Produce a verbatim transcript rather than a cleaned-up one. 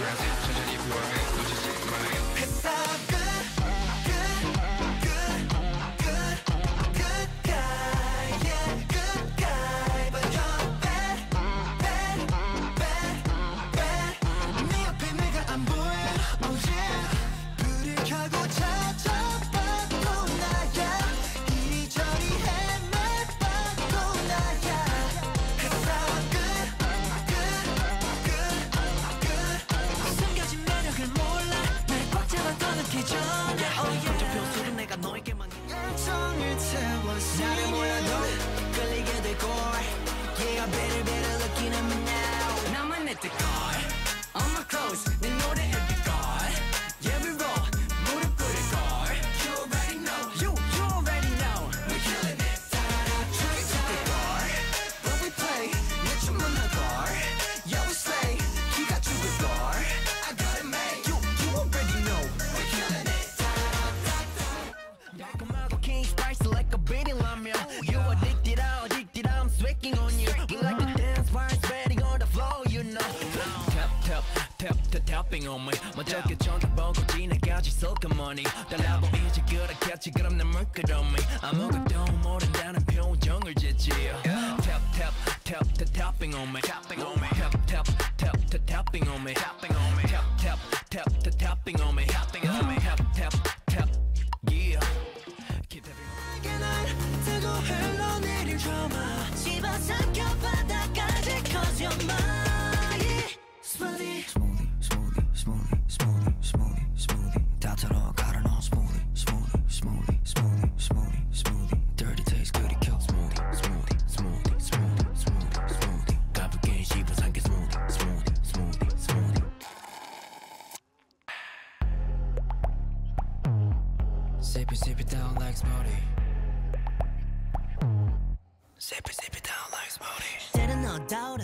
지나세 천천히 부어내 놓치지 마요. It's all good, good, good, good, good guy, yeah, good guy. But you're bad, bad, bad, bad. 네 옆에 내가 안 보여, oh yeah. 불을 켜고 찾아봐도 나야. 이리저리 헤매봐도 나야. It's all good, good, good, good. 숨겨진 매력을 몰라. 날 꽉 잡아 떠나기 전에, oh yeah. 감정 표수로 내가 너에게만 열정을 채웠어. 나를 몰라도 끌리게 될 걸. Yeah, better, better looking at me now. 나만 내 뜻걸. On my clothes, 내 노래 every 걸. Yeah, we roll, 무릎 꿇을 걸. You already know, you, you already know. We're killing it. Da-da-da, trust the 걸. When we play, 내 춤은 할 걸. Yeah, we slay, 기가 죽을 걸. I got it made, you, you already know. We're killing it. Da-da-da-da-da. 달콤하고 king spicy like a beating 라면. You addicted, I'm addicted, I'm swacking on you. We like to dance while spreading on the floor, you know. Tap, tap, tap, tap, tapping on me. 먼저게 쳐다보고 지나가지 소금머니. 달라보이지 그렇겠지 그럼 난 물끄러미. 아무것도 모른다는 표정을 짓지. Tap, tap, tap, tap, tapping on me. Tapping on me. Tap, tap, tap, tap, tapping on me. Tapping on me. Tap, tap, tap, tap, tapping on me. Tapping on me. Tap, tap, tap, yeah. Keep tapping. 내게 날 타고 흘러내릴 drama. 집어삼켜 바닥까지 cause you're mine. Smoothie, smoothie, smoothie, smoothie, smoothie, smoothie, smoothie. 다 털어 갈아 넣어 smoothie, smoothie, smoothie, smoothie, smoothie, smoothie. Dirty taste 그리 켜 smoothie, smoothie, smoothie, smoothie, smoothie, smoothie. 가볍게 씹어 삼켜 smoothie, smoothie, smoothie, smoothie. Sip it, sip it down like smoothie. Sip it, sip it down like smoothie. 때는 너 따오라